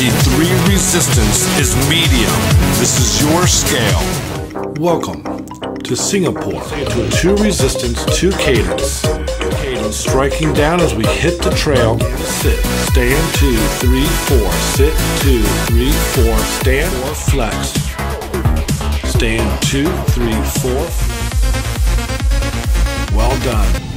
The 3 resistance is medium. This is your scale. Welcome to Singapore to a 2 resistance, 2 cadence. Striking down as we hit the trail. Sit, stand 2, 3, 4. Sit 2, 3, 4. Stand or flex. Stand 2, 3, 4. Well done.